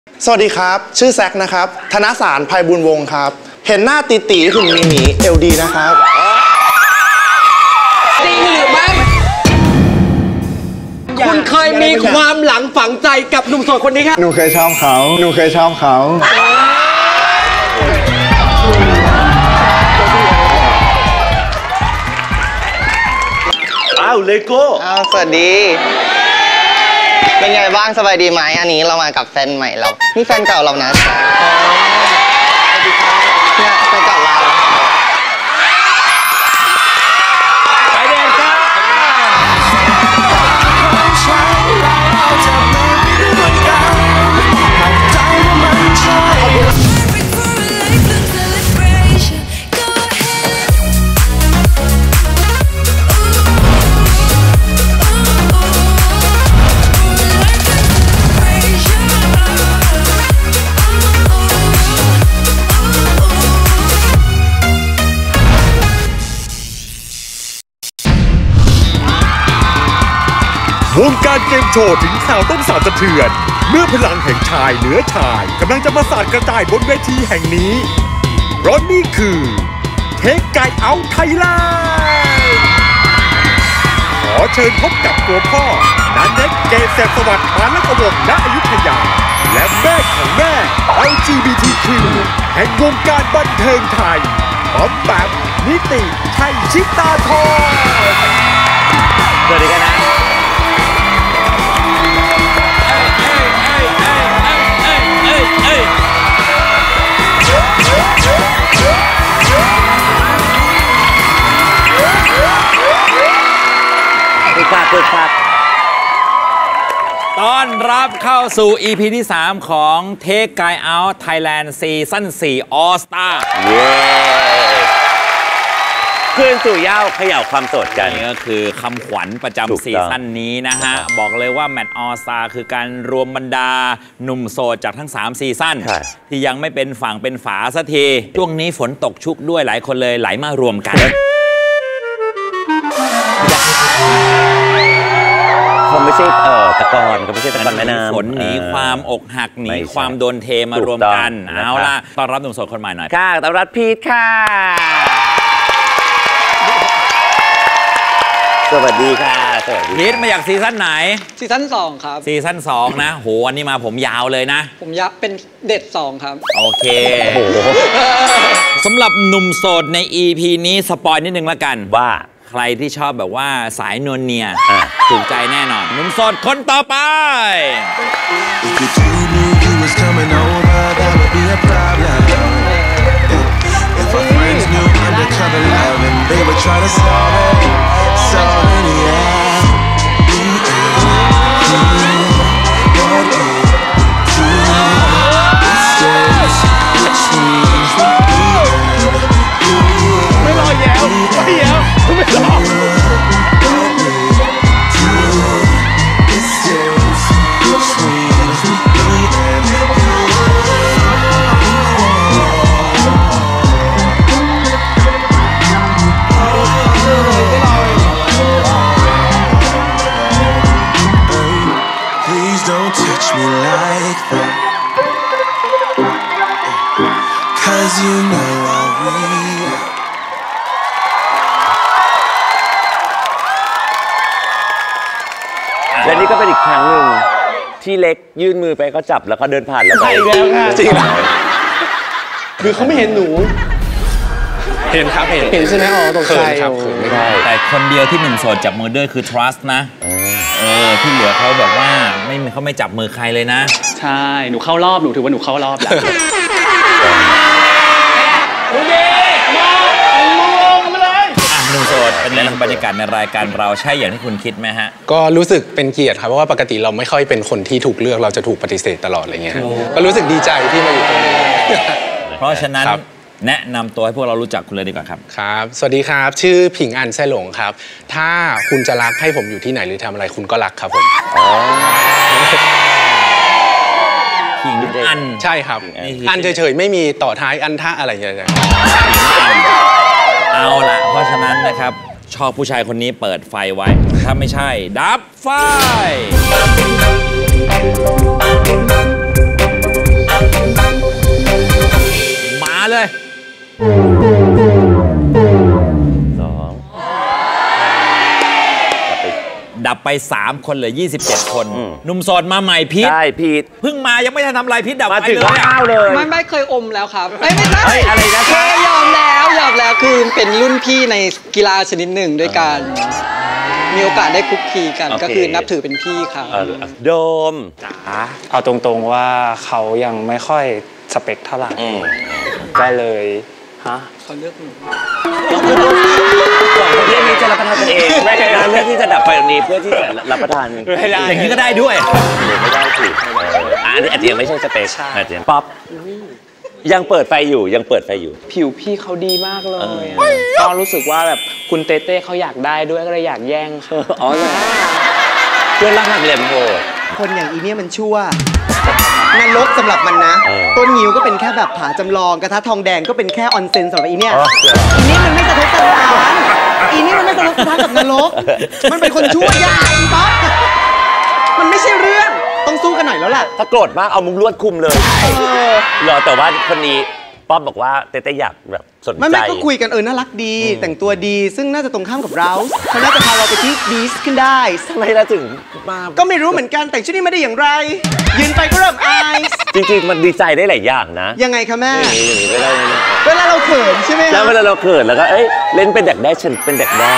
สวัสดีครับชื่อแซคนะครับธนสารไพบุญวงศ์ครับเห็นหน้าตีๆหุ่นมีหมีเอลดีนะครับจริงหรือไม่คุณเคยมีความหลังฝังใจกับหนุ่มโสดคนนี้ครับหนูเคยชอบเขาอ้าวเลโก้สวัสดีเป็นไงบ้างสบายดีไหมอันนี้เรามากับแฟนใหม่เรานี่แฟนเก่าเรานะสวัสดีครับเนี่ยแฟนเก่าเราไปเดินครับวงการเกมโชว์ถึงข่าวต้องสั่นสะเทือนเมื่อพลังแห่งชายเหนือชายกำลังจะมาสาดกระจายบนเวทีแห่งนี้เพราะนี่คือเทคไกเอาท์ไทยแลนด์ขอเชิญพบกับตัวพ่อนันเน็กเกษแสบสวัสดิ์ปานและกวงณอยุธยาและแม่ของแม่ LGBTQ แห่งวงการบันเทิงไทยพร้อมแบบนิติชัยชิตาทองสวัสดีกันนะต้อนรับเข้าสู่ EP ที่ 3 ของ Take Guy Out Thailand ซีซั่น 4 All Star เพื่อนสู่เหย้าเขย่าความโสดกันนี่ก็คือคำขวัญประจำซีซั่นนี้นะฮะบอกเลยว่าแมตช์ All Star คือการรวมบรรดาหนุ่มโสดจากทั้ง3ซีซั่นที่ยังไม่เป็นฝั่งเป็นฝาสักทีช่วงนี้ฝนตกชุกด้วยหลายคนเลยไหลมารวมกันเขาไม่ใช่ตะกอนก็ไม่ใช่ตะกอนแม่น้ำฝนหนีความอกหักหนีความโดนเทมารวมกันเอาล่ะต้อนรับหนุ่มโสดคนใหม่หน่อยค่ะต้อนรับพีทค่ะสวัสดีค่ะสวัสดีพีทมาจากซีซั่นไหนซีซั่น2ครับซีซั่น2นะโหอันนี้มาผมยาวเลยนะผมยาวเป็นเด็ด2ครับโอเคสำหรับหนุ่มโสดใน EP นี้สปอยนิดนึงละกันว่าใครที่ชอบแบบว่าสายนวลเนียถูกใจแน่นอนหนุ่มโสดคนต่อไปไม่รอแย้วไม่แย้วไม่รอและนี่ก็เป็นอีกครั้งหนึ่งที่เล็กยื่นมือไปก็จับแล้วก็เดินผ่านแล้วไปแล้วค่ะจริงคือเขาไม่เห็นหนูเห็นครับเห็นใช่ไหมตกใจครับไม่ได้แต่คนเดียวที่หนุ่มโสดจับมือด้วยคือ trust นะที่เหลือเขาแบบว่าเขาไม่จับมือใครเลยนะใช่หนูเข้ารอบหนูถือว่าหนูเข้ารอบแล้วหนุ่มโสดเป็นบรรยากาศในรายการเราใช่อย่างที่คุณคิดไหมฮะก็รู้สึกเป็นเกียรติครับเพราะว่าปกติเราไม่ค่อยเป็นคนที่ถูกเลือกเราจะถูกปฏิเสธตลอดอะไรเงี้ยก็รู้สึกดีใจที่มาอยู่ตรงนี้เพราะฉะนั้นแนะนำตัวให้พวกเรารู้จักคุณเลยดีกว่าครับครับสวัสดีครับชื่อผิงอันแซ่หลงครับถ้าคุณจะรักให้ผมอยู่ที่ไหนหรือทำอะไรคุณก็รักครับผมผิงอันใช่ครับอันเฉยๆไม่มีต่อท้ายอันท่าอะไรอย่างเงี้ยเอาล่ะเพราะฉะนั้นนะครับชอบผู้ชายคนนี้เปิดไฟไว้ถ้าไม่ใช่ดับไฟดับไป 3 คนเหลือ 27 คนหนุ่มโสดมาใหม่พีทใช่พีทเพิ่งมายังไม่ทันทำอะไรพีทดับมาไปถึงเลยข้าวเลยไม่เคยอมแล้วครับไม่ใช่อะไรนะเคยยอมแล้วคือเป็นรุ่นพี่ในกีฬาชนิดหนึ่งด้วยกันมีโอกาสได้คุกคีกันก็คือนับถือเป็นพี่ครับโดมเอาตรงๆว่าเขายังไม่ค่อยสเปคเท่าไหร่ก็เลยเขาเลือกหนูก่อนเรื่องนี้จะรับประทานกันเองไม่ใช่เรื่องที่จะดับไฟตรงนี้เพื่อที่จะรับประทานอย่างนี้ก็ได้ด้วยไม่ได้สิอันนี้อาจจะยังไม่ใช่สเปคอาจจะป๊อปยังเปิดไฟอยู่ผิวพี่เขาดีมากเลยก็รู้สึกว่าแบบคุณเต้เต้เขาอยากได้ด้วยก็เลยอยากแย่งค่ะอ๋อเลยเพื่อนรักหักเหลี่ยมโหดคนอย่างอีเนี่ยมันชั่วนรกสำหรับมันนะต้นงิ้วก็เป็นแค่แบบผาจำลองกระทะทองแดงก็เป็นแค่ออนเซ็นสำหรับอีเนี่ยอีนี่มันไม่สะทกสะท้านอีนี่มันไม่สะทกสะท้านกับนรกมันเป็นคนชั่วยากอีป๊อปมันไม่ใช่เรื่องต้องสู้กันหน่อยแล้วแหละถ้าโกรธมากเอามุ้งลวดคุมเลยหรอแต่ว่าคนนี้ป๊อปบอกว่าเต้อยากแบบสนใจไม่ก็คุยกันน่ารักดีแต่งตัวดีซึ่งน่าจะตรงข้ามกับเราเขาน่าจะพาเราไปที่บีชขึ้นได้ทำไมเราถึงมาก็ไม่รู้เหมือนกันแต่งชุดนี้ไม่ได้อย่างไรยืนไปก็เริ่มอายจริงๆมันดีใจได้หลายอย่างนะยังไงคะแม่อย่างนี้เวลาเราเขินใช่ไหมแล้วเวลาเราเขินแล้วก็เล่นเป็นเด็กได้ฉันเป็นเด็กได้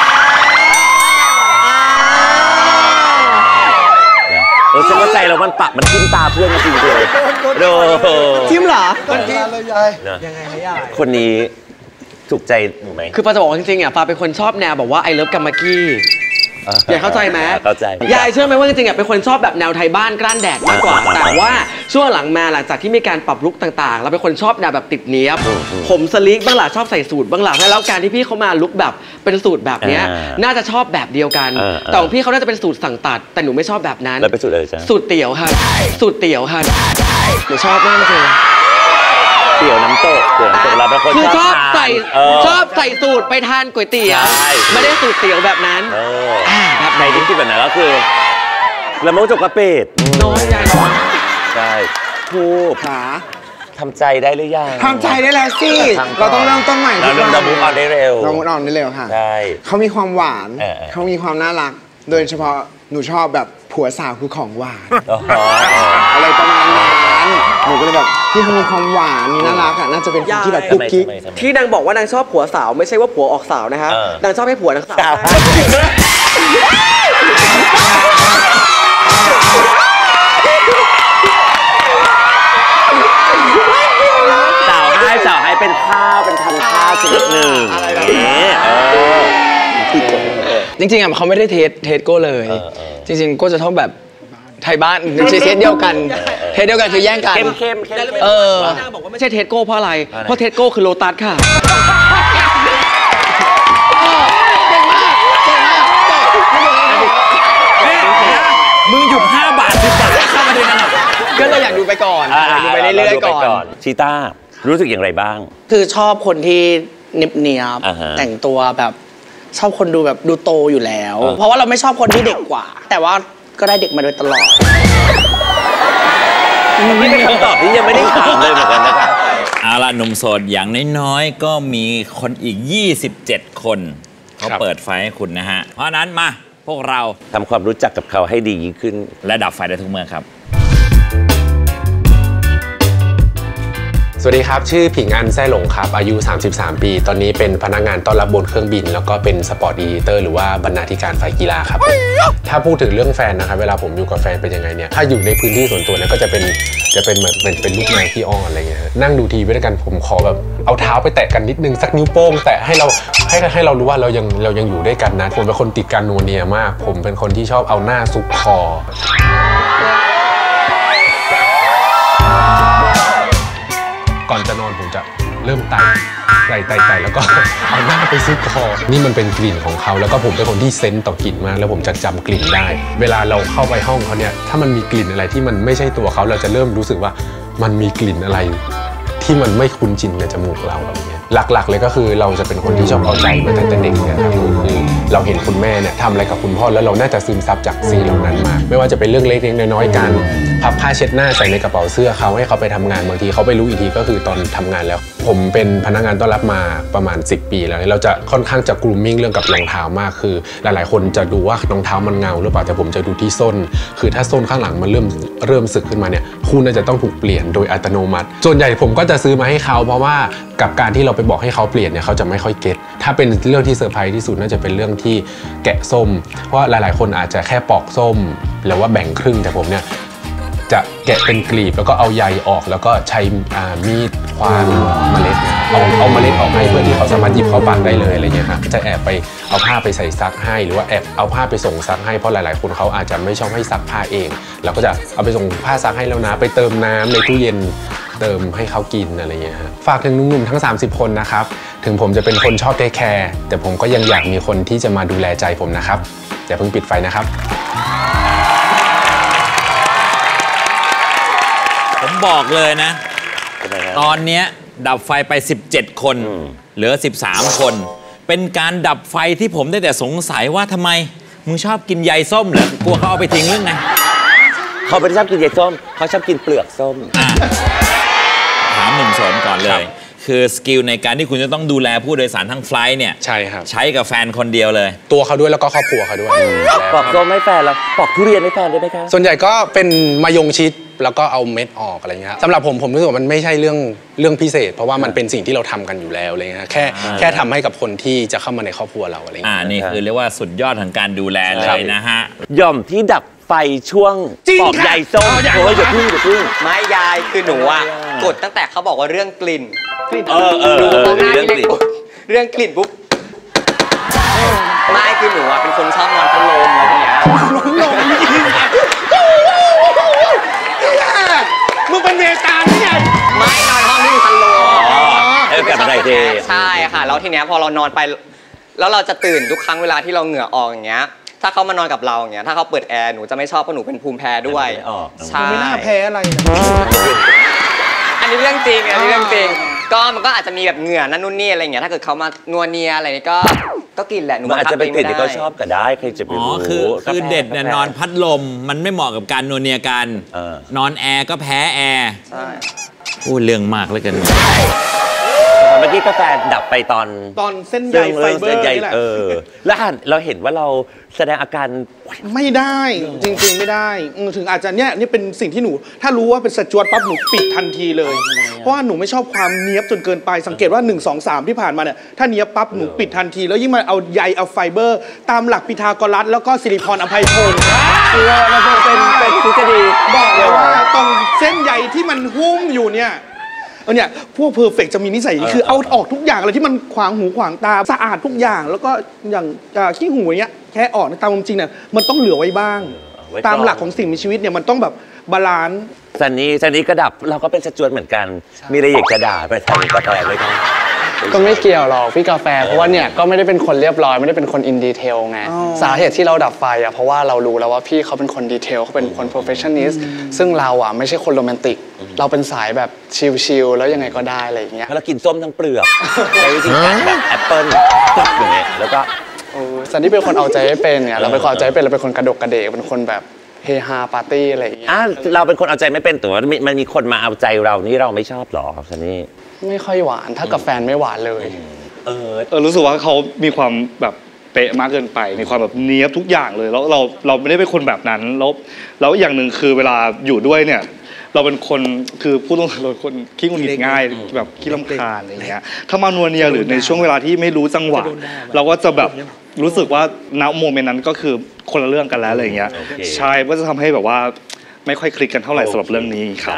ฉันว่าใจเรามันปักมันทิ่มตาเพื่อนจริงๆเลยโดทิ่มเหรอคนที่ยังไงยายคนนี้ถูกใจหนูไหมคือปาจะบอกว่าจริงๆอ่ะปาเป็นคนชอบแนวแบบว่าไอเลิฟกัมมากี้อยากเข้าใจไหมเข้าใจยายเชื่อไหมว่าจริงๆอ่ะเป็นคนชอบแบบแนวไทยบ้านกล้านแดดมากกว่าแต่ว่าช่วงหลังจากที่มีการปรับลุคต่างๆเราเป็นคนชอบแนวแบบติดเนี้ยบผมสลิกบ้างหล่ะชอบใส่สูทบ้างหล่ะแล้วการที่พี่เขามาลุคแบบเป็นสูตรแบบเนี้ยน่าจะชอบแบบเดียวกันแต่ของพี่เขาน่าจะเป็นสูตรสั่งตัดแต่หนูไม่ชอบแบบนั้นแล้วเป็นสูตรอะไรจ๊ะสูตรเตี๋ยวค่ะสูตรเตี๋ยวค่ะหนูชอบมากจริงเตี๋ยวน้ำตกเราเป็นคนคือชอบใส่สูตรไปทานก๋วยเตี๋ยวไม่ได้สูตรเตี๋ยวแบบนั้นแบบไหนที่คิดแบบนั้นก็คือละมุจกกระเป็ดน้อยใหญ่น้อยใช่ผูขาทำใจได้หรือยังทำใจได้แล้วสิเราต้องเริ่มต้นใหม่เราเริ่มมุกออนได้เร็วเรามุกออนได้เร็วค่ะใช่เขามีความหวานเขามีความน่ารักโดยเฉพาะหนูชอบแบบผัวสาวคือของหวานอะไรประมาณนั้นหนูก็เลยแบบที่เขามีความหวานมีน่ารักอ่ะน่าจะเป็นคนที่แบบกุ๊กกิ๊กที่นางบอกว่านางชอบผัวสาวไม่ใช่ว่าผัวออกสาวนะคะนางชอบให้ผัวนางสาวสาวให้เป็นข้าวเป็นพันข้าวชนิดหนึ่งอะไรแบบนี้จริงๆอ่ะเขาไม่ได้เทสโก้เลยจริงๆโก้จะชอบแบบไทยบ้านเทสเดียวกันคือแย่งกันเข้มนางบอกว่าไม่ใช่เทสโก้เพราะอะไรเพราะเทสโก้คือโลตัสค่ะมึงหยุด5 บาท10 บาทเข้ามาดูกันก็เลยอยากดูไปก่อนดูไปเรื่อยๆก่อนชีต้ารู้สึกอย่างไรบ้างคือชอบคนที่เนียบแต่งตัวแบบชอบคนดูแบบดูโตอยู่แล้วเพราะว่าเราไม่ชอบคนที่เด็กกว่าแต่ว่าก็ได้เด็กมาโดยตลอดนี่เป็นคำตอบที่ยังไม่ได้ถามเลยเหมือนกันนะครับเอาล่ะหนุ่มโสดอย่างน้อยๆก็มีคนอีก27 คนเขาเปิดไฟให้คุณนะฮะเพราะนั้นมาพวกเราทำความรู้จักกับเขาให้ดียิ่งขึ้นและดับไฟได้ทุกเมื่อครับสวัสดีครับชื่อผิงอันแซ่หลงครับอายุ33ปีตอนนี้เป็นพนักงานต้อนรับบนเครื่องบินแล้วก็เป็นสปอร์ตอีดิเตอร์หรือว่าบรรณาธิการฝ่ายกีฬาครับถ้าพูดถึงเรื่องแฟนนะครับเวลาผมอยู่กับแฟนเป็นยังไงเนี่ยถ้าอยู่ในพื้นที่ส่วนตัวเนี่ยก็จะเป็นเหมือนเป็นลูกนายที่อ้อนอะไรเงี้ยนั่งดูทีวีด้วยกันผมขอแบบเอาเท้าไปแตะกันนิดนึงสักนิ้วโป้งแตะให้เรารู้ว่าเรายังอยู่ด้วยกันนะผมเป็นคนติดการนัวเนียมากผมเป็นคนที่ชอบเอาหน้าซุกคอก่อนจะนอนผมจะเริ่มไต่แล้วก็เอาหน้าไปซุกคอนี่มันเป็นกลิ่นของเขาแล้วก็ผมเป็นคนที่เซนส์ต่อกลิ่นมากแล้วผมจะจำกลิ่นได้เวลาเราเข้าไปห้องเขาเนี่ยถ้ามันมีกลิ่นอะไรที่มันไม่ใช่ตัวเขาเราจะเริ่มรู้สึกว่ามันมีกลิ่นอะไรที่มันไม่คุ้นชินในจมูกเราอะไรเงี้ยหลักๆเลยก็คือเราจะเป็นคนที่ชอบเอาใจมาตั้งแต่เด็กนะครับคือเราเห็นคุณแม่เนี่ยทำอะไรกับคุณพ่อแล้วเราน่าจะซึมซับจากสิ่งเหล่านั้นมาไม่ว่าจะเป็นเรื่องเล็กๆน้อยๆการพับผ้าเช็ดหน้าใส่ในกระเป๋าเสื้อเขาให้เขาไปทำงานบางทีเขาไปรู้อีกทีก็คือตอนทำงานแล้วผมเป็นพนักงานต้อนรับมาประมาณ10 ปีแล้วเราจะค่อนข้างจะกรูมมิ่งเรื่องกับรองเท้ามากคือหลายๆคนจะดูว่ารองเท้ามันเงาหรือเปล่าแต่ผมจะดูที่ส้นคือถ้าส้นข้างหลังมันเริ่มสึกขึ้นมาเนี่ยคู่น่าจะต้องถูกเปลี่ยนโดยอัตโนมัติส่วนใหญ่ผมก็จะซื้อมาให้เขาเพราะว่ากับการที่เราไปบอกให้เขาเปลี่ยนเนี่ยเขาจะไม่ค่อยเก็ตถ้าเป็นเรื่องที่เซอร์ไพรส์ที่สุดน่าจะเป็นเรื่องที่แกะส้มเพราะหลายๆคนอาจจะแค่ปอกส้มหรือว่าแบ่งครึ่งแต่ผมเนี่ยจะแกะเป็นกลีบแล้วก็เอาใยออกแล้วก็ใช้มีดควานเมล็ดเอาเมล็ดออกให้เพื่อที่เขาสามารถหยิบเข้าปากได้เลยอะไรเงี้ยครับจะแอบไปเอาผ้าไปใส่ซักให้หรือว่าแอบเอาผ้าไปส่งซักให้เพราะหลายๆคนเขาอาจจะไม่ชอบให้ซักผ้าเองเราก็จะเอาไปส่งผ้าซักให้แล้วนะไปเติมน้ำในตู้เย็นเติมให้เขากินอะไรเงี้ยฮะฝากถึงหนุ่มๆทั้ง30 คนนะครับถึงผมจะเป็นคนชอบเทคแคร์แต่ผมก็ยังอยากมีคนที่จะมาดูแลใจผมนะครับอย่าเพิ่งปิดไฟนะครับผมบอกเลยนะตอนนี้ดับไฟไป17 คนเหลือ13 คนเป็นการดับไฟที่ผมได้แต่สงสัยว่าทำไมมึงชอบกินใยส้มเหรอกลัวเขาเอาไปทิ้งหรือไงเขาไม่ได้ชอบกินใยส้มเขาชอบกินเปลือกส้มถามหนุ่มโสมก่อนเลยคือสกิลในการที่คุณจะต้องดูแลผู้โดยสารทั้งไฟล์เนี่ยใช่ครับใช้กับแฟนคนเดียวเลยตัวเขาด้วยแล้วก็ครอบครัวเขาด้วยปอกส้มให้แฟนแล้วปอกทุเรียนให้แฟนได้ไหมคะส่วนใหญ่ก็เป็นมะยงชิดแล้วก็เอาเม็ดออกอะไรเงี้ยสำหรับผมรู้สึกว่ามันไม่ใช่เรื่องพิเศษเพราะว่ามันเป็นสิ่งที่เราทำกันอยู่แล้วอะไรเงี้ยแค่ทำให้กับคนที่จะเข้ามาในครอบครัวเราอะไรเงี้ยนี่คือเรียกว่าสุดยอดของการดูแลเลยนะฮะย่อมที่ดับไฟช่วงปอกใยส้มโอ้ยอย่าพึ่งไม่ยายคือหนูอ่ะกดตั้งแต่เขาบอกว่าเรื่องกลิ่นเรื่องกลิ่นปุ๊บไม่คือหนูอ่ะเป็นคนชอบนอนพัดลมอะไรอย่างเงี้ยมึงเป็นเมตาหรือไงไม่นอนห้องที่มีพัดลมแบบอะไรเท่ใช่ค่ะแล้วทีเนี้ยพอเรานอนไปแล้วเราจะตื่นทุกครั้งเวลาที่เราเหงื่อออกอย่างเงี้ยถ้าเขามานอนกับเราอย่างเงี้ยถ้าเขาเปิดแอร์หนูจะไม่ชอบเพราะหนูเป็นภูมิแพ้ด้วยใช่ไม่น่าแพ้อะไรอันนี้เรื่องจริงก็มันก็อาจจะมีแบบเหงื่อนั่นนู่นนี่อะไรอย่างเงี้ยถ้าเกิดเขามานัวเนียอะไรนี่ก็กินแหละหนูอาจจะเป็นกลิ่นที่เขาชอบก็ได้ใครจะไปรู้คือเด็ดเนี่ยนอนพัดลมมันไม่เหมาะกับการนัวเนียกันนอนแอร์ก็แพ้แอร์ใช่พูดเรื่องมากเลยกันเมื่อกี้กาแฟดับไปตอนเส้นใยไฟเบอร์นี่แหละแล้วเราเห็นว่าเราแสดงอาการไม่ได้จริงๆไม่ได้ถึงอาจจะเนี่ยนี่เป็นสิ่งที่หนูถ้ารู้ว่าเป็นสจวตปั๊บหนูปิดทันทีเลยเพราะว่าหนูไม่ชอบความเนี้ยบจนเกินไปสังเกตว่า1 2 3ที่ผ่านมาเนี่ยถ้าเนี้ยบปั๊บหนูปิดทันทีแล้วยิ่งมาเอาใยเอาไฟเบอร์ตามหลักพีทาโกรัสแล้วก็สิริพรอภัยพงศ์มันเป็นทฤษฎีบอกเลยว่าตรงเส้นใยที่มันหุ้มอยู่เนี่ยพวกเพอร์เฟกจะมีนิสัยคือเอาออกทุกอย่างเลยที่มันขวางหูขวางตาสะอาดทุกอย่างแล้วก็อย่างขี้หูเนี้ยแค่ออกตามจริงเนี่ยมันต้องเหลือไว้บ้างตามหลักของสิ่งมีชีวิตเนี่ยมันต้องแบบบาลานซ์ซันนี่ก็ดับเราก็เป็นสจวตเหมือนกันมีอะไรอยากจะด่าไปทางกาแฟไหมครับก็ไม่เกี่ยวหรอกพี่กาแฟเพราะว่าเนี่ยก็ไม่ได้เป็นคนเรียบร้อยไม่ได้เป็นคนอินดีเทลไงสาเหตุที่เราดับไฟอ่ะเพราะว่าเรารู้แล้วว่าพี่เขาเป็นคนดีเทลเขาเป็นคน perfectionist ซึ่งเราอ่ะไม่ใช่คนโรแมนติกเราเป็นสายแบบชิลๆแล้วยังไงก็ได้อะไรอย่างเงี้ยเรากินส้มทั้งเปลือกใช้วิธีการแบบแอปเปิ้ลอย่างเงี้ยแล้วก็ซันนี่เป็นคนเอาใจไม่เป็นเนี่ยเราเป็นคนเอาใจเป็นเราเป็นคนกระดกกระเดกเป็นคนแบบเฮฮาปาร์ตี้อะไรอย่างเงี้ยเราเป็นคนเอาใจไม่เป็นแต่ว่ามันมีคนมาเอาใจเรานี่เราไม่ชอบหรอครับซันนี่ไม่ค่อยหวานถ้ากับแฟนไม่หวานเลยรู้สึกว่าเขามีความแบบเป๊ะมากเกินไปมีความแบบเนี้ยบทุกอย่างเลยแล้วเราไม่ได้เป็นคนแบบนั้นแล้วอย่างหนึ่งคือเวลาอยู่ด้วยเนี่ยเราเป็นคนคือพูดตรงๆเราคนขี้หงุดหงิดง่ายแบบขี้รำคาญอะไรเงี้ยถ้ามานัวเนียหรือในช่วงเวลาที่ไม่รู้จังหวะเราก็จะแบบรู้สึกว่าณโมเมนต์นั้นก็คือคนละเรื่องกันแล้วอะไรเงี้ยใช่ก็จะทำให้แบบว่าไม่ค่อยคลิกกันเท่าไหร่สำหรับเรื่องนี้ครับ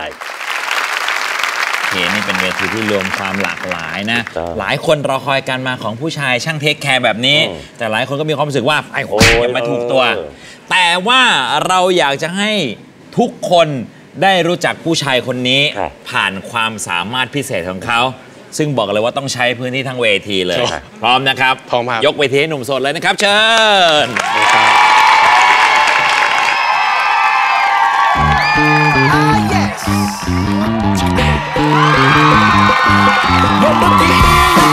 นี่เป็นเวทีที่รวมความหลากหลายนะหลายคนรอคอยการมาของผู้ชายช่างเทคแคร์แบบนี้แต่หลายคนก็มีความรู้สึกว่าไอ้โหยังมาถูกตัวแต่ว่าเราอยากจะให้ทุกคนได้รู้จักผู้ชายคนนี้ผ่านความสามารถพิเศษของเขาซึ่งบอกเลยว่าต้องใช้พื้นที่ทั้งเวทีเลยพร้อมนะครับพร้อมครับยกเวทีให้หนุ่มโสดเลยนะครับเชิญ You're looking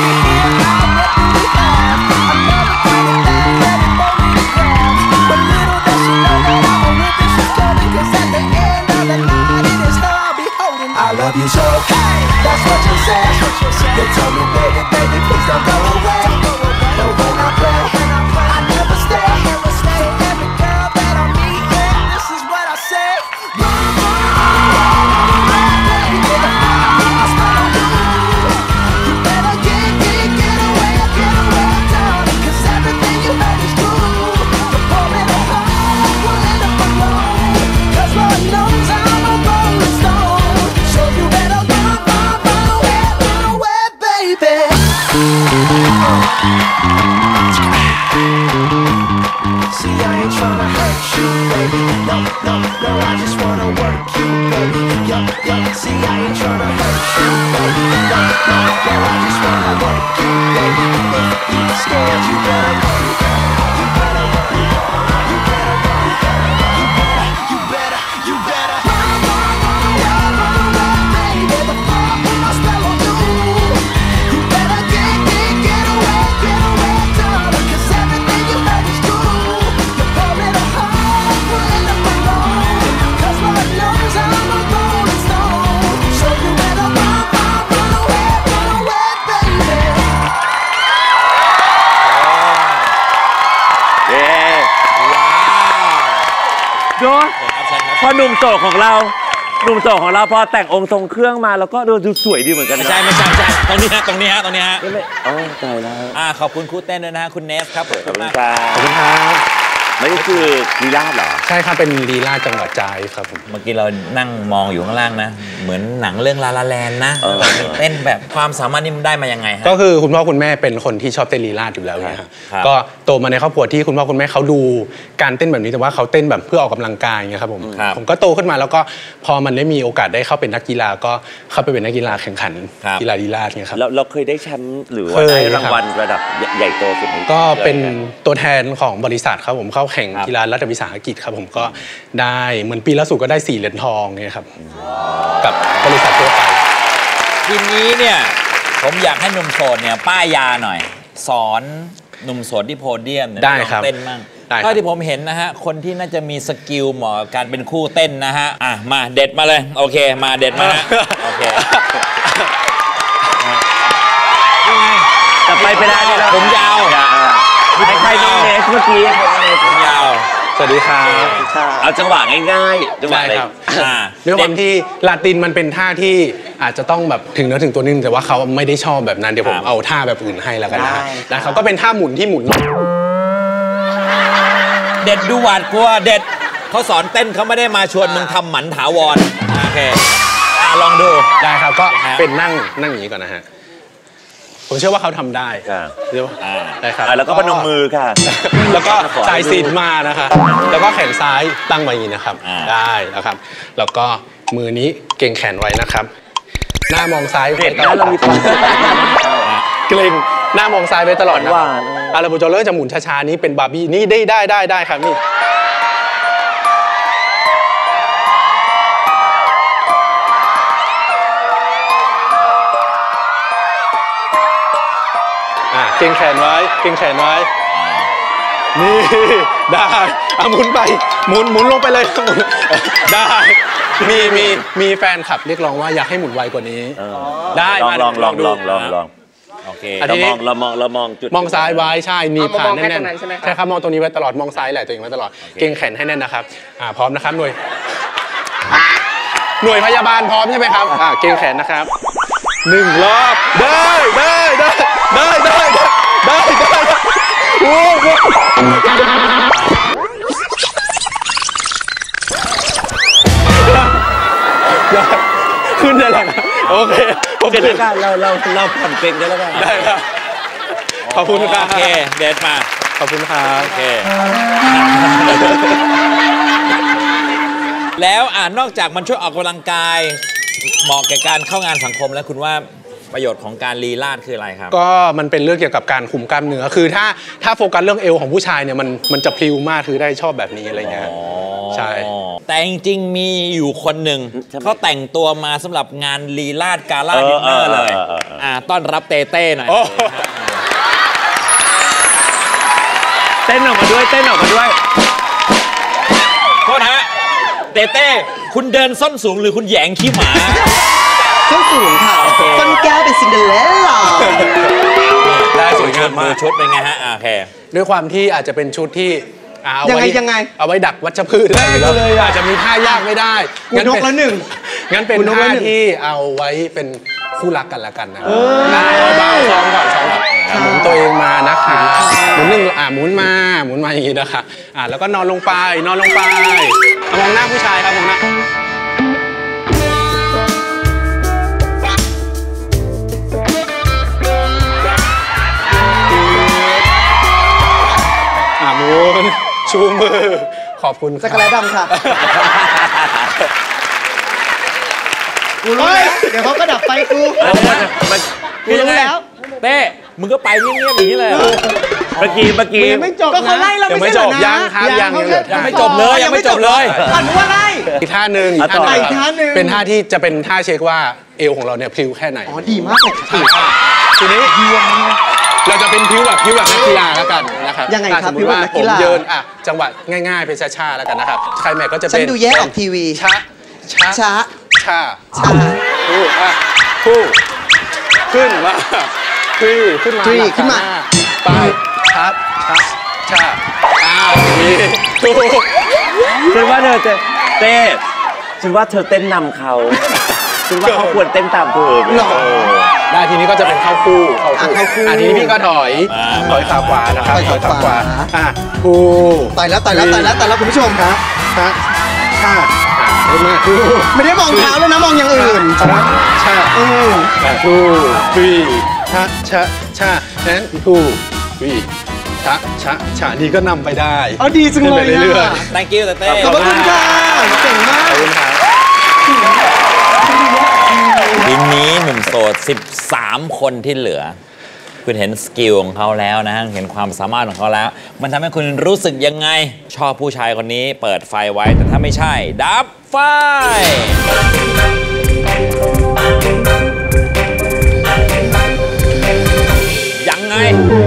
I love you so. That's what you said. You told me, baby, baby, please don't go away. But when I play, I never stay. So every girl that I meet, yeah, this is what I say. You better get away, darling, 'cause everything you heard is true. The poor and the heart will end up alone, 'cause Lord knows I'm a rolling stone. So you better run away, baby. See, I ain't tryna hurt you, baby. No, I just wanna work you, baby. See, I ain't tryna hurt you, baby. No, I just wanna work you, baby. If you're scared, you better run. You better run. You better run away, baby. Before I put my spell on you. You better get away, darling, 'cause everything you heard is true. Your poor little heart will end up alone, 'cause Lord knows I'm a rolling stone. So you better run away, baby. เย้ดูพอหนุ่มโสดของเราพอแต่งองค์ทรงเครื่องมาแล้วก็ดูสวยดีเหมือนกันนะไม่ใช่ตรงนี้ฮะตรงนี้ฮะอ๋อตายแล้วขอบคุณครูเต้นด้วยนะฮะคุณเนสครับขอบคุณครับขอบคุณครับไม่ได้คือลีลาศเหรอใช่ครับเป็นลีลาจังหวัดใจครับผมเมื่อกี้เรานั่งมองอยู่ข้างล่างนะ เหมือนหนังเรื่องลาลาแลนนะเต้นแบบความสามารถนี่มันได้มายังไงฮะก็คือคุณพ่อคุณแม่เป็นคนที่ชอบเต้นลีลาศอยู่แล้วเนี่ยครับครับก็โตมาในครอบครัวที่คุณพ่อคุณแม่เขาดูการเต้นแบบนี้แต่ว่าเขาเต้นแบบเพื่อออกกำลังกายไงครับผมก็โตขึ้นมาแล้วก็พอมันได้มีโอกาสได้เข้าเป็นนักกีฬาก็เข้าไปเป็นนักกีฬาแข่งขันกีฬาลีลาศเนี่ยครับเราเคยได้แชมป์หรือว่าได้รางวัลระดับใหญ่โตสุดก็เป็นตัวแทนของบริษัทครับผมเข้าแข่งกีฬารัฐวิสาหกิจครับผมก็ได้เหมือนปีล่าสุดก็ได้4 เหรียญทองเนี่ยครับกับบริษัททั่วไปทีนี้เนี่ยผมอยากให้หนุ่มโสดเนี่ยป้ายยาหน่อย สอนหนุ่มโสดที่โพเดียมเนี่ยได้ครับเต้นมั่งเท่าที่ผมเห็นนะฮะคนที่น่าจะมีสกิลเหมาะกับการเป็นคู่เต้นนะฮะมาเด็ดมาเลยโอเคมาเด็ดมาฮะโอเคแต่ไปได้เลยผมยาวใครน้องเนสเมื่อกี้ผมยาวสวัสดีครับเอาจังหวะง่ายๆจังหวะอะไรด้วยความที่ลาตินมันเป็นท่าที่อาจจะต้องแบบถึงเนื้อถึงตัวนิดนึงแต่ว่าเขาไม่ได้ชอบแบบนั้นเดี๋ยวผมเอาท่าแบบอื่นให้แล้วกันนะครับก็เป็นท่าหมุนที่หมุนเด็ดดูหวาดกลัวเด็ดเขาสอนเต้นเขาไม่ได้มาชวนมึงทำหมันถาวรโอเคลองดูได้ครับก็เป็นนั่งอย่างนี้ก่อนนะฮะผมเชื่อว่าเขาทำได้เดี๋ยวได้ครับแล้วก็พนมมือค่ะแล้วก็สายซีดมานะคะแล้วก็แขนซ้ายตั้งไว้อย่างนี้นะครับได้แล้วครับแล้วก็มือนี้เก่งแขนไว้นะครับหน้ามองซ้ายเด็ดนะเรามีความเกรงหน้ามองซ้ายไว้ตลอดนะอาราโบโจเลอร์จะหมุนช้าๆนี้เป็นบาร์บี้นี่ได้ครับนี่เก่งแขนไว้นี่ได้หมุนไปหมุนลงไปเลยหมุนได้มีแฟนคลับเรียกร้องว่าอยากให้หมุนไวกว่านี้ได้ลองโอเคเรามองจุดมองซ้ายไว้ใช่นี่ผ่านแน่นๆใช่ครับมองตรงนี้ไว้ตลอดมองซ้ายแหละตัวเองไว้ตลอดเก่งแขนให้แน่นนะครับพร้อมนะครับหน่วยพยาบาลพร้อมใช่ไหมครับเก่งแขนนะครับ1 รอบได้โอ้โหขึ้นได้แล้วโอเคเสร็จแล้วกันเราผ่อนเกรงได้แล้วกันได้ครับขอบคุณครับโอเคเด็ดมาขอบคุณครับโอเคแล้วนอกจากมันช่วยออกกำลังกายเหมาะแก่การเข้างานสังคมแล้วคุณว่าประโยชน์ของการลีลาศคืออะไรครับก็มันเป็นเรื่องเกี่ยวกับการคุมกล้ามเนื้อคือถ้าโฟกัสเรื่องเอวของผู้ชายเนี่ยมันจะพลิ้วมากคือได้ชอบแบบนี้อะไรเงี้ยใช่แต่จริงๆมีอยู่คนหนึ่งเขาแต่งตัวมาสำหรับงานลีลาศกาล่าดินเนอร์เลยต้อนรับเต้หน่อยเต้นออกมาด้วยโทษฮะเต้คุณเดินส้นสูงหรือคุณแหยงขี้หมาดูชุดเป็นไงฮะโอเคด้วยความที่อาจจะเป็นชุดที่เอาไว้เอาไว้ดักวัชพืชเลยอาจจะมีท่ายากไม่ได้งั้นนกละหนึ่งงั้นเป็นท่าที่เอาไว้เป็นคู่รักกันละกันนะเบาๆซ้อมก่อนหมุนตัวเองมานะคะหมุนหนึ่งหมุนมาอย่างนี้นะคะแล้วก็นอนลงไปมองหน้าผู้ชายครับมองหน้าหมุนชูมือขอบคุณสกแลดำค่ะกูรู้แล้วเดี๋ยวเขาก็ดับไฟกูรู้แล้วเต้มึงก็ไปเงียบๆอย่างนี้เลยเมื่อกี้ยังไม่จบก็เขาไล่เราไม่จบยังครับยังไม่จบเลยอันว่าไล่อีกท่าหนึ่งเป็นท่าที่จะเป็นท่าเช็คว่าเอวของเราเนี่ยพลิ้วแค่ไหนดีมากเลยทีนี้เราจะเป็นพลิ้วแบบนักกีฬาแล้วกันนะครับยังไงครับพลิ้วแบบนักกีฬาผมเดินจังหวะง่ายๆเป็นช้าๆแล้วกันนะครับใครแม็กก็จะเป็นฉันดูแย่ออกทีวีช้าคู่ขึ้นมาขึ้นมาไปช้านี่ถูกฉันว่าเต้ฉันว่าเธอเต้นนำเขาฉันว่าเขาควรเต้นตามเธอได้ทีนี้ก็จะเป็นเข้าคู่ทีนี้พี่ก็ถอยขาขวานะครับถอยขาขวาคู่ต่อยแล้วคุณผู้ชมครับไม่ได้มองเท้าแล้วนะมองอย่างอื่นคู่ช้านั้นคู่ช้าดีก็นำไปได้ดีจังเลยเรื่อย thank you เต้ขอบคุณค่ะเก่งมากทีนี้หนุ่มโสด13 คนที่เหลือคุณเห็นสกิลของเขาแล้วนะเห็นความสามารถของเขาแล้วมันทำให้คุณรู้สึกยังไงชอบผู้ชายคนนี้เปิดไฟไว้แต่ถ้าไม่ใช่ดับไฟยังไง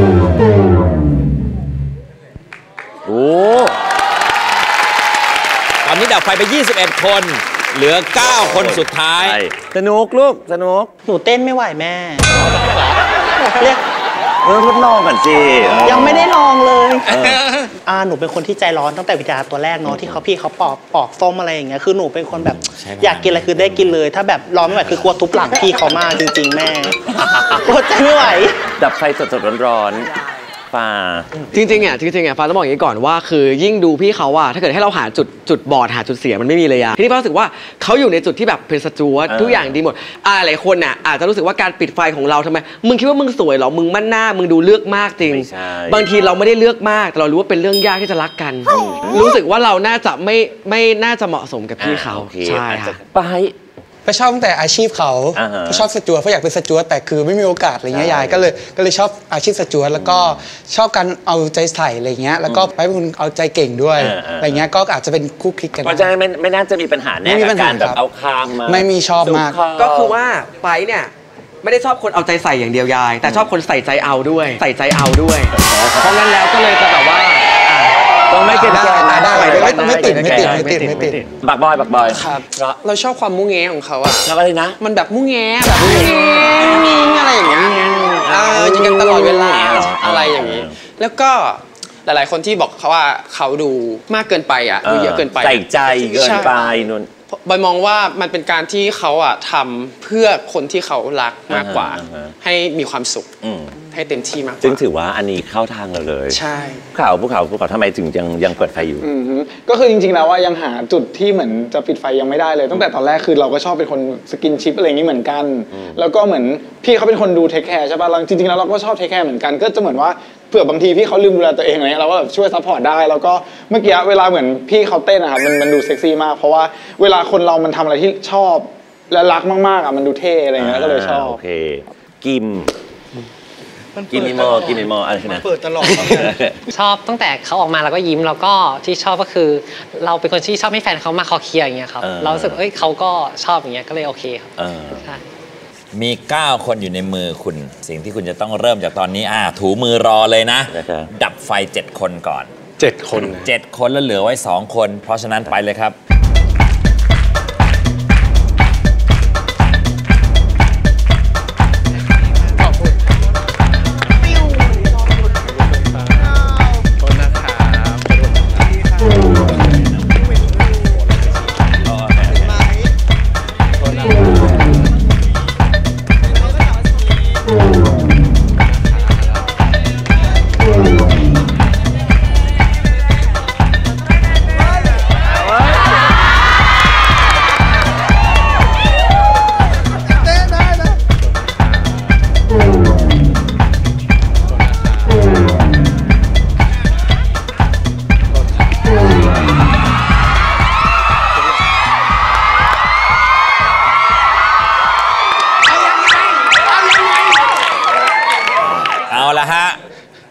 ตอนนี้ดับไฟไป21 คนเหลือ9 คนสุดท้ายสนุกลูกสนุกหนูเต้นไม่ไหวแม่เรียกทดลองก่อนสิยังไม่ได้ลองเลยหนูเป็นคนที่ใจร้อนตั้งแต่วิทยาตัวแรกเนาะที่พี่เขาปอกส้มอะไรอย่างเงี้ยคือหนูเป็นคนแบบอยากกินอะไรคือได้กินเลยถ้าแบบร้อนไม่ไหวคือกลัวทุบหลังพี่เขามากจริงๆแม่กลัวใจไม่ไหวดับไฟสดๆร้อนฟ้าจริงๆฟ้าต้องบอกอย่างนี้ก่อนว่าคือยิ่งดูพี่เขาถ้าเกิดให้เราหาจุดบอดหาจุดเสียมันไม่มีเลยทีนี้ฟ้ารู้สึกว่าเขาอยู่ในจุดที่แบบเป็นสจวตทุกอย่างดีหมดหลายคนอาจจะรู้สึกว่าการปิดไฟของเราทำไมมึงคิดว่ามึงสวยเหรอมึงมั่นหน้ามึงดูเลือกมากจริงบางทีเราไม่ได้เลือกมากแต่เรารู้ว่าเป็นเรื่องยากที่จะรักกันรู้สึกว่าเราน่าจะไม่น่าจะเหมาะสมกับพี่เขาใช่ค่ะก็ชอบตั้งแต่อาชีพเขาก็ชอบสจวตเขาอยากเป็นสจวตแต่คือไม่มีโอกาสอะไรเงี้ยยายก็เลยชอบอาชีพสจวตแล้วก็ชอบการเอาใจใส่อะไรเงี้ยแล้วก็ไปเป็นคนเอาใจเก่งด้วยอะไรเงี้ยก็อาจจะเป็นคู่คลิกกันเพราะฉะนั้นไม่น่าจะมีปัญหาแน่การแบบเอาคางมาไม่มีชอบมากก็คือว่าไปเนี่ยไม่ได้ชอบคนเอาใจใส่อย่างเดียวยายแต่ชอบคนใส่ใจเอาด้วยเพราะงั้นแล้วก็เลยจะแบบว่าต้องไม่เกินได้ไม่ติดบักบอยครับเราชอบความมุ้งแงของเขาอะแล้วอะไรนะมันแบบมุ้งแงแบบอะไรอย่างเงี้ยอยู่กันตลอดเวลาอะไรอย่างงี้แล้วก็หลายๆคนที่บอกเขาว่าเขาดูมากเกินไปดูเยอะเกินไปใส่ใจเกินไปนนบอยมองว่ามันเป็นการที่เขาทำเพื่อคนที่เขารักมากกว่าให้มีความสุขให้เต็มที่มากจึงถือว่าอันนี้เข้าทางเราเลยใช่ภูเขาทำไมถึงยังเปิดไฟอยู่ก็คือจริงๆแล้วว่ายังหาจุดที่เหมือนจะปิดไฟยังไม่ได้เลยตั้งแต่ตอนแรกคือเราก็ชอบเป็นคนสกินชิปอะไรอย่างนี้เหมือนกันแล้วก็เหมือนพี่เขาเป็นคนดูเทคแคร์ใช่ป่ะจริงๆแล้วเราก็ชอบเทคแคร์เหมือนกันก็จะเหมือนว่าเผื่อบางทีพี่เขาลืมดูแลตัวเองอะไรเราก็แบบช่วยซัพพอร์ตได้แล้วก็เมื่อกี้เวลาเหมือนพี่เขาเต้นครับมันดูเซ็กซี่มากเพราะว่าเวลาคนเรามันทำอะไรที่ชอบและรักมากๆมันดูเท่อะไรเงี้ยก็เลยชอบโอเคกินมิโมอะไรนะเปิดตลอดชอบตั้งแต่เขาออกมาแล้วก็ยิ้มแล้วก็ที่ชอบก็คือเราเป็นคนที่ชอบให้แฟนเขามาคอเคลียร์อย่างเงี้ยครับเรารู้สึกเขาก็ชอบอย่างเงี้ยก็เลยโอเคครับใช่มี9 คนอยู่ในมือคุณสิ่งที่คุณจะต้องเริ่มจากตอนนี้ถูมือรอเลยนะดับไฟ7 คนก่อน 7 คนแล้วเหลือไว้2 คนเพราะฉะนั้นไปเลยครับ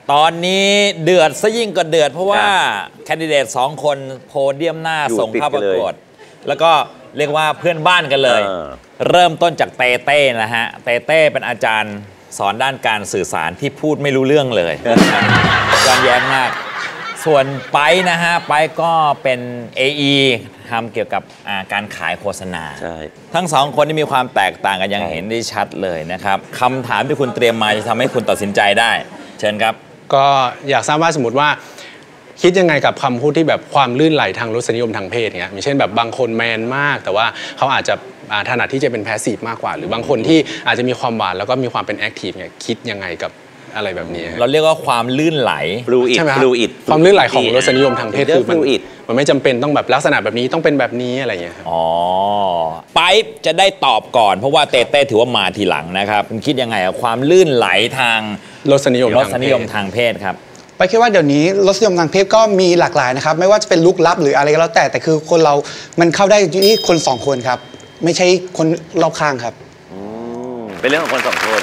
ตอนนี้เดือดซะยิ่งกว่าเดือดเพราะว่าแคนดิเดต2 คนโพเดียมหน้าส่งเข้าประกวดแล้วก็เรียกว่าเพื่อนบ้านกันเลย เริ่มต้นจากเต้เต้นะฮะเต้เต้เป็นอาจารย์สอนด้านการสื่อสารที่พูดไม่รู้เรื่องเลยย้อนแย้งมากส่วนไปนะฮะไปก็เป็น AE ทำเกี่ยวกับการขายโฆษณาทั้ง2 คนที่มีความแตกต่างกันอย่างเห็นได้ชัดเลยนะครับคำถามที่คุณเตรียมมาจะทำให้คุณตัดสินใจได้เชิญครับก็อยากทราบว่าสมมติว่าคิดยังไงกับคำพูดที่แบบความลื่นไหลทางรสนิยมทางเพศเงี้ยอย่างเช่นแบบบางคนแมนมากแต่ว่าเขาอาจจะถนัดที่จะเป็นแพสซีฟมากกว่าหรือบางคนที่อาจจะมีความหวานแล้วก็มีความเป็นแอคทีฟเนี่ยคิดยังไงกับอะไรแบบนี้เราเรียกว่าความลื่นไหลใช่ไหมครับความลื่นไหลของรสนิยมทางเพศคือมันไม่จำเป็นต้องแบบลักษณะแบบนี้ต้องเป็นแบบนี้อะไรอย่างเงี้ยอ๋อไปจะได้ตอบก่อนเพราะว่าเต้เต้ถือว่ามาทีหลังนะครับคุณคิดยังไงกับความลื่นไหลทางรสนิยมทางเพศครับไปคิดว่าเดี๋ยวนี้รสนิยมทางเพศก็มีหลากหลายนะครับไม่ว่าจะเป็นลุกลับหรืออะไรก็แล้วแต่คือคนเรามันเข้าได้ที่คน2 คนครับไม่ใช่คนรอบข้างครับเป็นเรื่องของคน2 คน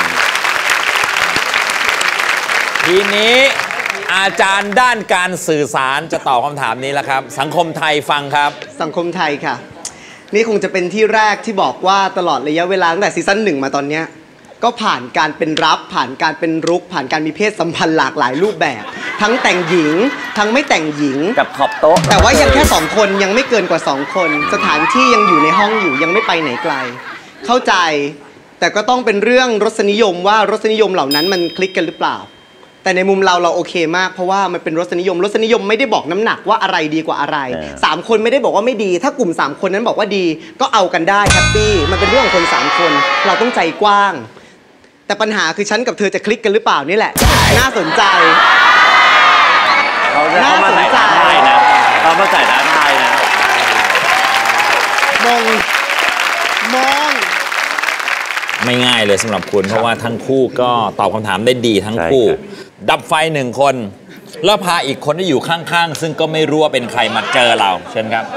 ทีนี้อาจารย์ด้านการสื่อสารจะตอบคำถามนี้แล้วครับสังคมไทยฟังครับสังคมไทยค่ะนี่คงจะเป็นที่แรกที่บอกว่าตลอดระยะเวลาตั้งแต่ซีซั่น1มาตอนนี้ก็ผ่านการเป็นรับผ่านการเป็นรุกผ่านการมีเพศสัมพันธ์หลากหลายรูปแบบทั้งแต่งหญิงทั้งไม่แต่งหญิงกับขอบโต๊ะแต่ว่ายังแค่2 คนยังไม่เกินกว่า2 คนสถานที่ยังอยู่ในห้องอยู่ยังไม่ไปไหนไกลเข้าใจแต่ก็ต้องเป็นเรื่องรสนิยมว่ารสนิยมเหล่านั้นมันคลิกกันหรือเปล่าแต่ในมุมเราโอเคมากเพราะว่ามันเป็นรสนิยมไม่ได้บอกน้ำหนักว่าอะไรดีกว่าอะไร3 คนไม่ได้บอกว่าไม่ดีถ้ากลุ่ม3 คนนั้นบอกว่าดีก็เอากันได้แฮปปี้มันเป็นเรื่องของคน3 คนเราต้องใจกว้างแต่ปัญหาคือฉันกับเธอจะคลิกกันหรือเปล่านี่แหละน่าสนใจน่าสนใจนะเขามาใส่ท้าทายนะมองไม่ง่ายเลยสำหรับคุณเพราะว่าทั้งคู่ก็ตอบคำถามได้ดีทั้งคู่ดับไฟ1 คนแล้วพาอีกคนที่อยู่ข้างๆซึ่งก็ไม่รู้ว่าเป็นใครมาเจอเราเชิญครับ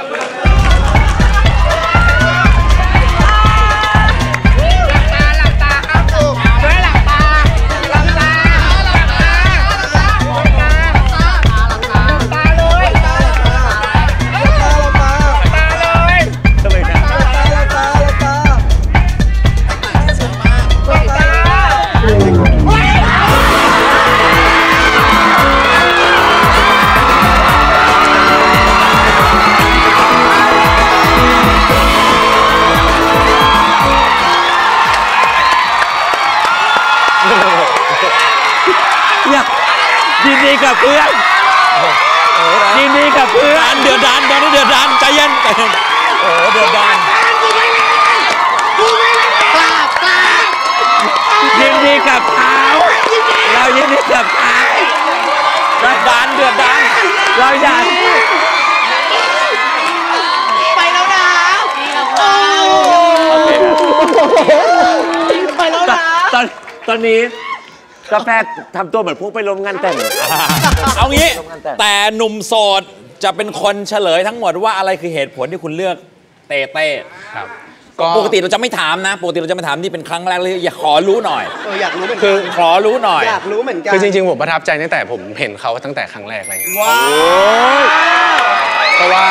ยินดีกับเพื่อนยินดีกับเพื่อนเดือดดานตอนนี้เดือดดานใจเย็นโอ้เดือดดานยินดีกับเขาเรายินดีกับเขาเดือดดานเราอยากไปแล้วนะไปแล้วนะตอนนี้กาแฟทำตัวเหมือนพวกไปล้มงานแต่งเอางี้แต่หนุ่มโสดจะเป็นคนเฉลยทั้งหมดว่าอะไรคือเหตุผลที่คุณเลือกเต้เต้ครับปกติเราจะไม่ถามนะปกติเราจะไม่ถามนี่เป็นครั้งแรกเลยอยากขอรู้หน่อยอยากรู้เหมือนกันคือขอรู้หน่อยอยากรู้เหมือนกันคือจริงๆผมประทับใจตั้งแต่ผมเห็นเขาตั้งแต่ครั้งแรกอะไรเงี้ยว้าวเพราะว่า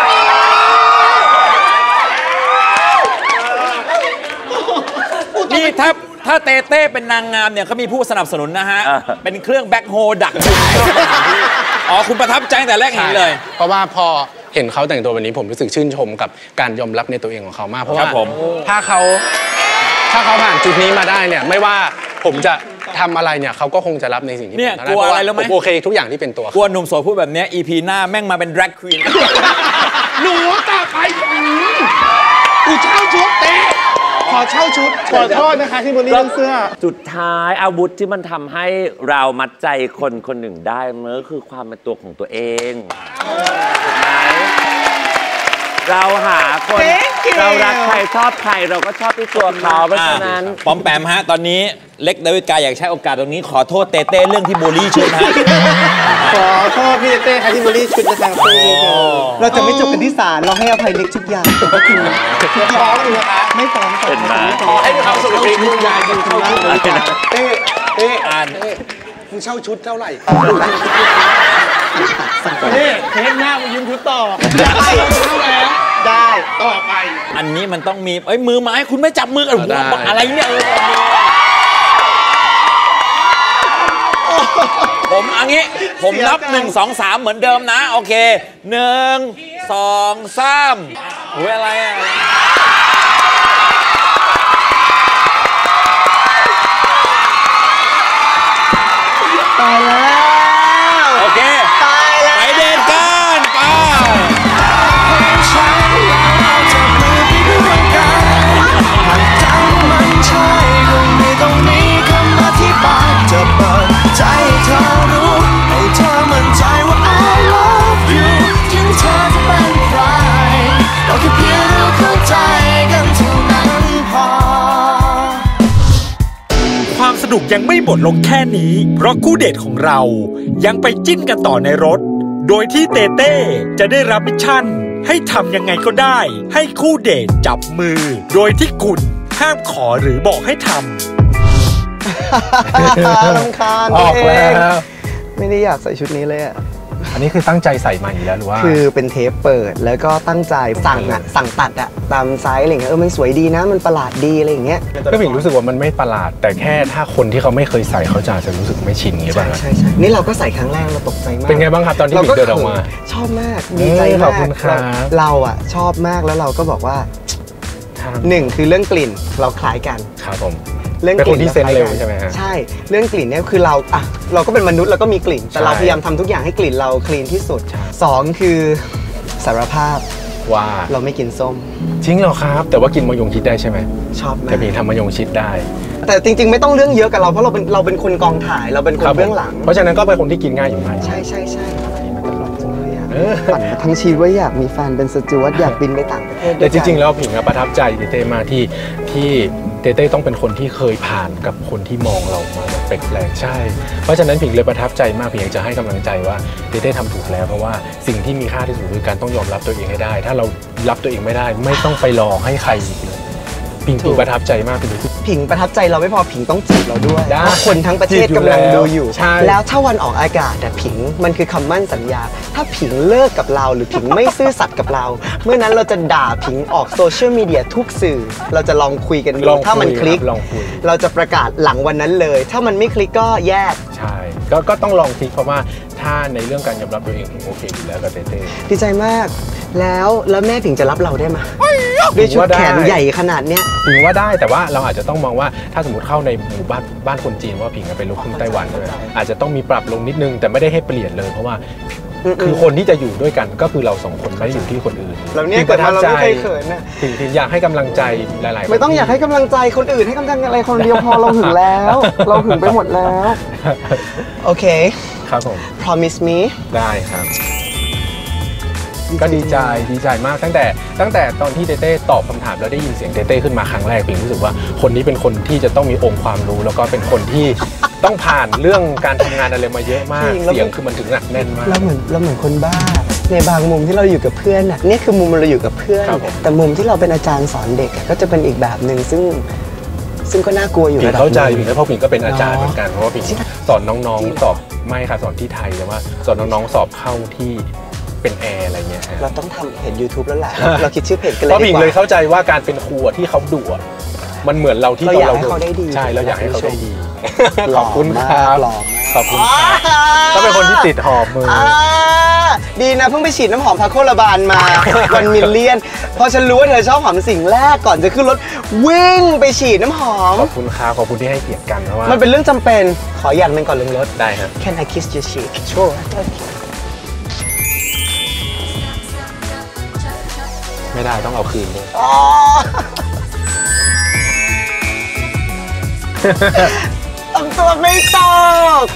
นี่ถ้าเต้เต้เป็นนางงามเนี่ยเขามีผู้สนับสนุนนะฮะเป็นเครื่องแบ็คโฮดักอ๋อคุณประทับใจแต่แรกเห็นเลยเพราะว่าพอเห็นเขาแต่งตัวแบบนี้ผมรู้สึกชื่นชมกับการยอมรับในตัวเองของเขามากเพราะว่าถ้าเขาผ่านจุดนี้มาได้เนี่ยไม่ว่าผมจะทำอะไรเนี่ยเขาก็คงจะรับในสิ่งที่เนี่ยกลัวอะไรแล้วไหมโอเคทุกอย่างที่เป็นตัวกลัวหนุ่มโสดพูดแบบนี้ EP หน้าแม่งมาเป็น drag queen หนูต่อไปกูเช่าชุดเต้ขอเช่าชุดขอโทษนะคะที่บนนี้เสื้อสุดท้ายอาวุธที่มันทำให้เรามัดใจคนคนหนึ่งได้มันก็คือความเป็นตัวของตัวเองถูกไหมเราหาคนเรารักใครชอบใครเราก็ชอบที่ตัวเขาเพราะฉะนั้นปอมแปมฮะตอนนี้เล็กดาวิกาอยากใช้โอกาสตรงนี้ขอโทษเต้เต้เรื่องที่บูลลี่ชุดฮะขอโทษพี่เต้ค่ะที่บูลลี่ชุดนะครับเราจะไม่จบกันที่ศาลเราให้อภัยเล็กทุกอย่างก็คือฟ้องเลยนะคะไม่ฟ้องเป็นมาให้เขาสุขภาพคุณยายเป็นคนรักเต้อ่านมึงเช่าชุดเท่าไหร่นี่เทปหน้ามึงยืมชุดต่อได้ต่อไปอันนี้มันต้องมีมือไม้คุณไม่จับมือกันบอกอะไรเนี่ยผมอันนี้ผมนับ1 2 3เหมือนเดิมนะโอเค1 2 3โอ้ยอะไรอ่ะตายแล้วโอเคตายแล้วไปเดทกันไปจะเปิดใจเธอรู้ให้เธอมั่นใจว่า I love you ถึงเธอจะเป็นใครเราแค่เพียงเราเข้าใจกันเท่านั้นพอความสนุกยังไม่หมดลงแค่นี้เพราะคู่เดทของเรายังไปจิ้นกันต่อในรถโดยที่เต้เต้จะได้รับมิชชั่นให้ทำยังไงก็ได้ให้คู่เดทจับมือโดยที่คุณห้ามขอหรือบอกให้ทำรำคาญออกแล้วไม่ได้อยากใส่ชุดนี้เลยอ่ะอันนี้คือตั้งใจใส่มาอยู่แล้วหรือว่าคือเป็นเทปเปิดแล้วก็ตั้งใจสั่งตัดอะตามไซส์อะไรเงี้ยมันสวยดีนะมันประหลาดดีอะไรอย่างเงี้ยก็ผิงรู้สึกว่ามันไม่ประหลาดแต่แค่ถ้าคนที่เขาไม่เคยใส่เขาจะรู้สึกไม่ชินหรือเปล่าใช่นี่เราก็ใส่ครั้งแรกเราตกใจมากเป็นไงบ้างครับตอนที่ผิงเดินออกมาชอบมากดีใจมากเราอะชอบมากแล้วเราก็บอกว่า1คือเรื่องกลิ่นเราคล้ายกันครับผมเป็นคนที่เซนเร็วใช่ไหมฮะใช่เรื่องกลิ่นเนี่ยคือเราก็เป็นมนุษย์เราก็มีกลิ่นแต่เราพยายามทำทุกอย่างให้กลิ่นเราคลีนที่สุด2คือสารภาพว่าเราไม่กินส้มจริงเหรอครับแต่ว่ากินมะยงชิดได้ใช่ไหมชอบมากแต่ผิงทำมะยงชิดได้แต่จริงๆไม่ต้องเรื่องเยอะกับเราเพราะเราเป็นคนกองถ่ายเราเป็นคนเบื้องหลังเพราะฉะนั้นก็เป็นคนที่กินง่ายอยู่ไหมใช่ฝันมาทั้งชีวิตว่าอยากมีแฟนเป็นสจ๊วตอยากบินไปต่างประเทศแต่จริงๆแล้วผิงประทับใจเต้มาที่เต้ต้องเป็นคนที่เคยผ่านกับคนที่มองเรามาแบบแปลกๆใช่เพราะฉะนั้นผิงเลยประทับใจมากผิงอยากจะให้กำลังใจว่าเต้ทำถูกแล้วเพราะว่าสิ่งที่มีค่าที่สุดคือการต้องยอมรับตัวเองให้ได้ถ้าเรารับตัวเองไม่ได้ไม่ต้องไปหลอกให้ใครผิงประทับใจมากผิงประทับใจเราไม่พอผิงต้องจีบเราด้วยเพราะคนทั้งประเทศกำลังดูอยู่แล้วถ้าวันออกอากาศแต่ผิงมันคือคำมั่นสัญญาถ้าผิงเลิกกับเราหรือผิงไม่ซื่อสัตย์กับเราเมื่อนั้นเราจะด่าผิงออกโซเชียลมีเดียทุกสื่อเราจะลองคุยกันดูถ้ามันคลิกเราจะประกาศหลังวันนั้นเลยถ้ามันไม่คลิกก็แยกใช่ก็ต้องลองคลิกเพราะว่าถ้าในเรื่องการยอมรับตัวเองผิงโอเคอยู่แล้วกับเต้ดีใจมากแล้วแม่ผิงจะรับเราได้ไหมด้วยชุดแขนใหญ่ขนาดเนี้ยผิงว่าได้แต่ว่าเราอาจจะต้องมองว่าถ้าสมมติเข้าในหมู่บ้านคนจีนว่าผิงเป็นลูกครึ่งไต้หวันใช่ไหมอาจจะต้องมีปรับลงนิดนึงแต่ไม่ได้ให้เปลี่ยนเลยเพราะว่าคือคนที่จะอยู่ด้วยกันก็คือเรา2คนไม่ได้อยู่ที่คนอื่นเราเนี่ยเกิดมาเราไม่เคยเขินนะผิงอยากให้กำลังใจหลายๆไม่ต้องอยากให้กำลังใจคนอื่นให้กำลังใจอะไรคนเดียวพอเราหึงแล้วเราหึงไปหมดแล้วโอเคครับผม promise me ได้ครับก็ดีใจมากตั้งแต่ตอนที่เต้ตอบคำถามแล้วได้ยินเสียงเต้ขึ้นมาครั้งแรกผิงรู้สึกว่าคนนี้เป็นคนที่จะต้องมีองค์ความรู้แล้วก็เป็นคนที่ต้องผ่านเรื่องการทำงานอะไรมาเยอะมากเสียงคือมันถึงหนักแน่นมากเราเหมือนคนบ้าในบางมุมที่เราอยู่กับเพื่อนน่ะนี่คือมุมเราอยู่กับเพื่อนแต่มุมที่เราเป็นอาจารย์สอนเด็กก็จะเป็นอีกแบบหนึ่งซึ่งก็น่ากลัวอยู่ระดับนึงเข้าใจผิงเพราะผิงก็เป็นอาจารย์เหมือนกันเพราะว่าผิงสอนน้องๆสอบไม่ค่ะสอนที่ไทยแต่ว่าสอนน้องๆสอบเข้าที่เป็นแอร์อะไรเงี้ยเราต้องทำเพจ YouTube แล้วแหละเราคิดชื่อเพจกันเลยดีกว่าเพราะผิงเลยเข้าใจว่าการเป็นครูที่เขาดุมันเหมือนเราที่ตอนเราใช่เราอยากให้เขาได้ดีขอบคุณครับขอบคุณครับก็เป็นคนที่ติดหอมมือดีนะเพิ่งไปฉีดน้ำหอมพาโคลาบานมาวันมิลเลียนพอฉันรู้ว่าเธอชอบหอมสิ่งแรกก่อนจะขึ้นรถวิ่งไปฉีดน้ำหอมขอบคุณครับขอบคุณที่ให้เกียรติกันเพราะว่ามันเป็นเรื่องจำเป็นขออย่างนึงก่อนลงรถได้ครับ Can I kiss your cheek Sure ไม่ได้ต้องเอาคืนด้วยต้องตัวไม่ตก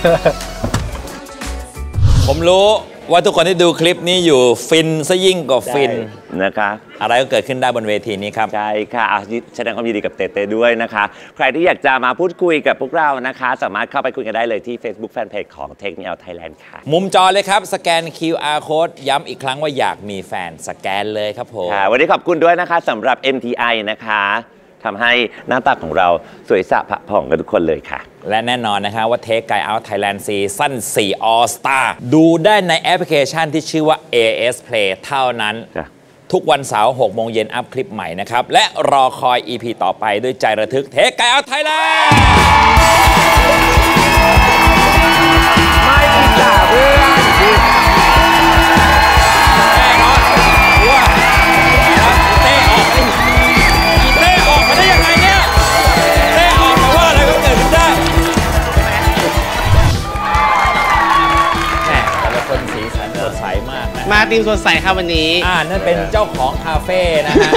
ผมรู้ว่าทุกคนที่ดูคลิปนี้อยู่ฟินซะยิ่งกว่าฟินนะคะอะไรก็เกิดขึ้นได้บนเวทีนี้ครับใช่ค่ะแสดงความยินดีกับเต้ด้วยนะคะใครที่อยากจะมาพูดคุยกับพวกเรานะคะสามารถเข้าไปคุยกันได้เลยที่ Facebook Fanpage ของ Take Me Out Thailand ค่ะมุมจอเลยครับสแกน QR Code ย้ำอีกครั้งว่าอยากมีแฟนสแกนเลยครับผมวันนี้ขอบคุณด้วยนะคะสำหรับ MTI นะคะทำให้หน้าตาของเราสวยสะผะผ่องกันทุกคนเลยค่ะและแน่นอนนะคะว่า Take Guy Out Thailand ซีซั่น4 All Star ดูได้ในแอปพลิเคชันที่ชื่อว่า AS Play เท่านั้น ทุกวันเสาร์ 6 โมงเย็นอัพคลิปใหม่นะครับ และรอคอย EP ต่อไปด้วยใจระทึก Take Guy Out Thailand ไม่อิจฉาเพื่อนเต้ออกมาได้ยังไงเนี่ยเต้ออกมาว่าอะไรก็เกิดขึ้นได้แหมแต่ละคนสีสันสดใสมากนะมาทีมสดใสครับวันนี้นั่นเป็นเจ้าของคาเฟ่นะฮะ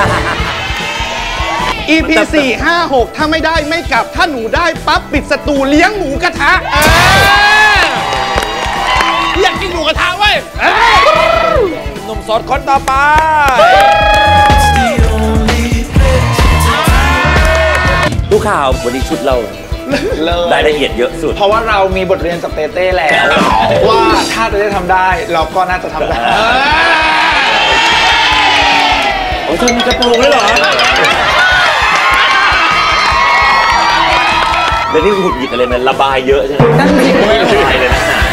EP 4 5 6 ถ้าไม่ได้ไม่กลับถ้าหนูได้ปั๊บปิดสตูเลี้ยงหมูกระทะอยากกินหมูกระทะเว้ยหนุ่มโสดคนต่อไปดูข่าววันนี้ชุดเรารายละเอียดเยอะสุดเพราะว่าเรามีบทเรียนจากเต้เต้แล้ว ว่าถ้าเต้ทำได้เราก็น่าจะทำได้โอ้เธอมีกระโปรงด้วยเหรอแล้วนี่หุ่นหยิกอะไรมันระบายเยอะใช่ไหมนั่นสิระบายเลยนะ